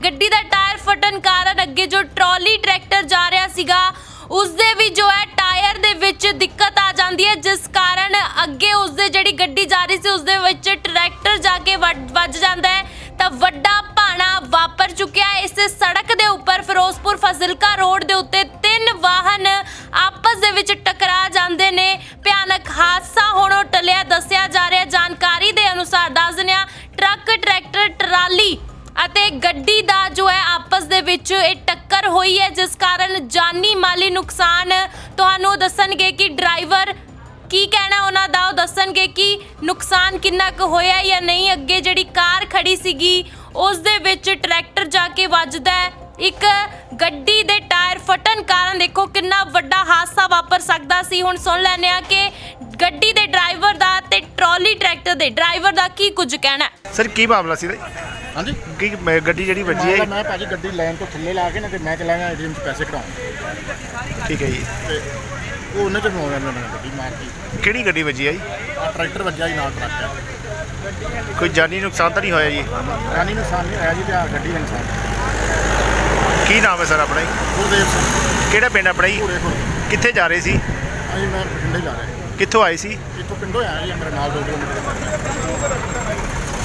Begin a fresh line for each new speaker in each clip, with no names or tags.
ਗੱਡੀ ਦਾ ਟਾਇਰ ਫਟਣ ਕਾਰਨ ਅੱਗੇ ਜੋ ਟਰਾਲੀ ਟਰੈਕਟਰ ਜਾ ਰਿਹਾ ਸੀਗਾ उसदे भी जो है टायर दे विच दिक्कत आ जाती है, जिस कारण अगे उसदे जिहड़ी गड्डी जा रही सी उसदे विच ट्रैक्टर जाके वज जाता है तो वड्डा भाना वापर चुकिया है। इस सड़क दे उपर फिरोजपुर फाजिलका रोड दे उत्ते 3 वाहन आपस दे विच टकरा जाते ने। भयानक हादसा होणों टलिया दस्सिया जा रहा। जानकारी दे अनुसार दस दिंदे आ ट्रक ट्रैक्टर ट्राली ਅਤੇ ਗੱਡੀ ਦਾ जो है आपस ਦੇ ਵਿੱਚ ਇਹ टक्कर हुई है, जिस कारण जानी माली नुकसान ਤੁਹਾਨੂੰ ਦੱਸਣਗੇ कि ड्राइवर की कहना उन्हां दा, दसणगे कि नुकसान किन्ना क होया या नहीं। अगे जिहड़ी कार खड़ी सीगी उस दे विच ट्रैक्टर जाके वजदा है। एक गड्डी दे टायर फटन कारण देखो किन्ना वड्डा हादसा वापर सकदा सी। हुण सुन लैने आ कि गड्डी दे ड्राइवर दा ते ट्रॉली ट्रैक्टर दे ड्राइवर दा की कुछ कहना है।
सर की मामला सी? हाँ जी, की गड्डी जी वजी है?
मैं भाजी गड्डी लैन तो थले ला के ना मैं चला गया एटीएम से पैसे कटाऊँ।
ठीक है जी।
वो उन्हें तो गड्डी मार दी।
किहड़ी गड्डी वजी है जी?
ट्रैक्टर वजा जी, नाल ट्रक है।
कोई जानी नुकसान तो नहीं होया जी?
जानी नुकसान नहीं होया जी, गड्डी का नुकसान।
की नाम है सर अपना?
गुरदेव सिंह।
किहड़ा पिंड अपना जी? कित्थे जा रहे सी?
अजी मैं बठिंडे जा रहा।
कित्थों आए सी?
इत्थों पिंडों आया जी, मेरे नाल 2 किलोमीटर।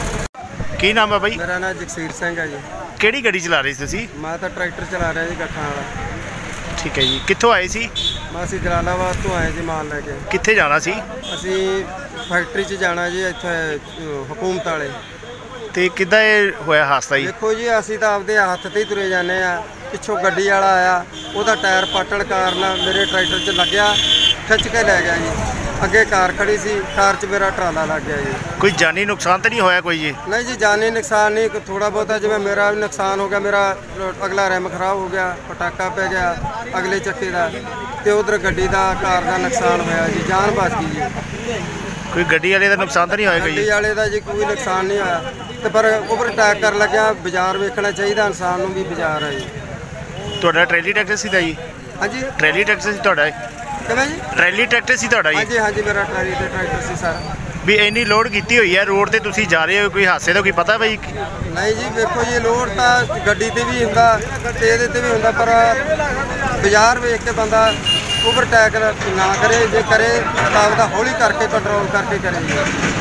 की नाम है भाई?
मेरा नाम जगसीर सिंह है जी।
किहड़ी गड्डी चला रहे सी?
मैं तो ट्रैक्टर चला रहा जी, गट्ठा वाला।
ठीक है जी। कित्थों आए सी?
मैं असीं जलालाबाद तो आए जी माल लैके।
कित्थे जाना सी?
असीं फैक्ट्री च जाना जी, इत्थे हुकूमत वाले।
ते किद्दां इह होया हादसा जी?
देखो जी असीं तां आपदे हत्थ ते ही तुरे जाने आ। पिछों गड्डी वाला आया, ਉਹਦਾ टायर पटण कारण मेरे ट्रैक्टर च लग्या, खिच के लै गया जी। अगे कार खड़ी सी, कार च मेरा ट्राला लग गया जी।
कोई जानी नुकसान तो नहीं होया कोई जी?
नहीं जी, जानी नुकसान नहीं, थोड़ा बहुत जिवें मेरा भी नुकसान हो गया। मेरा अगला रिम खराब हो गया, पटाका पै गया अगले चक्के का, तो उधर गड्डी का कार का नुकसान होया जी, जान बच गई जी।
कोई गड्डी वाले का नुकसान तो नहीं होया?
गड्डी वाले का जी कोई नुकसान नहीं होया, तो पर ओवर अटैक कर लग्या। बाजार वेखना चाहिए, इंसान नूं भी बाजार है जी।
तुहाडा ट्रैली ट्रैक्टर सी जी?
हाँ जी,
ट्रैली ट्रैक्टर सी तुहाडा?
किवें जी?
ट्रैली ट्रैक्टर सी तुहाडा
हाँ
जी?
जी, हाँ जी, मेरा ट्रैली ते ट्रैक्टर सी सर।
भी इन्नी लोड की हुई है रोड ते तुसीं जा रहे हो, कोई हादसे का कोई पता भाई?
नहीं जी, देखो जी लोड तो गड्डी ते भी हुंदा ते इहदे ते भी हुंदा, पर बाजार वेख के बंदा ओवर अटैक ना करे, जे करे तो आपदा हौली करके कंट्रोल करके करे जी।